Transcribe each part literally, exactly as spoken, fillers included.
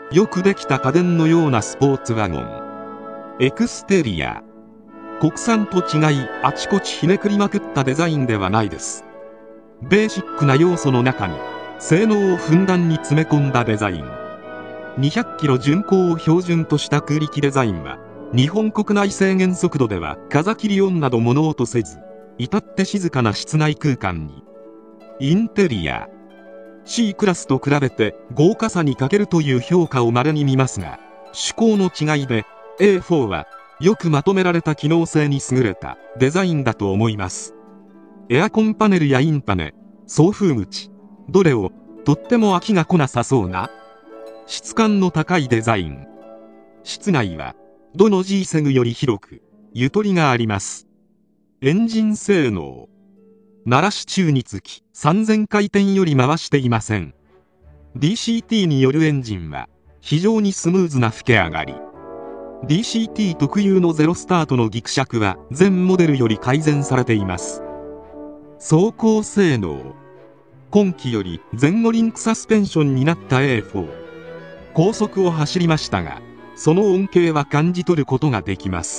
よくできた家電のようなスポーツワゴン。エクステリア。国産と違いあちこちひねくりまくったデザインではないです。ベーシックな要素の中に性能をふんだんに詰め込んだデザイン。にひゃくキロ巡航を標準とした空力デザインは、日本国内制限速度では風切り音など物音せず、至って静かな室内空間に。インテリア。 C クラスと比べて豪華さに欠けるという評価を稀に見ますが、趣向の違いで エーフォー はよくまとめられた機能性に優れたデザインだと思います。エアコンパネルやインパネ、送風口、どれをとっても飽きが来なさそうな質感の高いデザイン。室内はどの G セグより広くゆとりがあります。エンジン性能。鳴らし中につきさんぜんかいてんより回していません。 ディーシーティー によるエンジンは非常にスムーズな吹け上がり。 ディーシーティー 特有のゼロスタートのギクシャクは全モデルより改善されています。走行性能。今期より前後リンクサスペンションになった エーフォー。 高速を走りましたが、その恩恵は感じ取ることができます。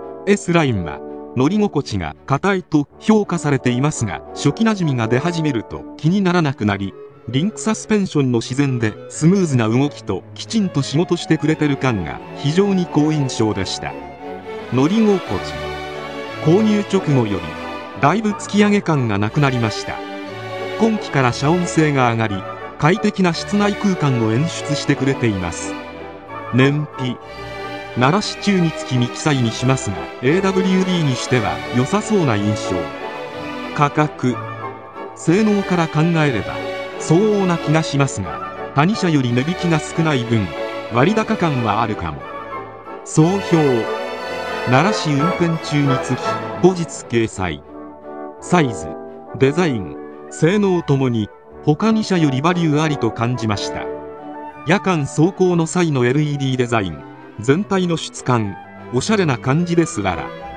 S ラインは乗り心地が硬いと評価されていますが、初期なじみが出始めると気にならなくなり、リンクサスペンションの自然でスムーズな動きときちんと仕事してくれてる感が非常に好印象でした。乗り心地。購入直後よりだいぶ突き上げ感がなくなりました。今期から遮音性が上がり、快適な室内空間を演出してくれています。燃費。鳴らし中につきミキサイにしますが エーダブリューディー にしては良さそうな印象。価格。性能から考えれば相応な気がしますが、他社より値引きが少ない分割高感はあるかも。総評。鳴らし運転中につき後日掲載。サイズ、デザイン、性能ともに他に社よりバリューありと感じました。夜間走行の際の エルイーディー デザイン、全体の質感、おしゃれな感じですらら。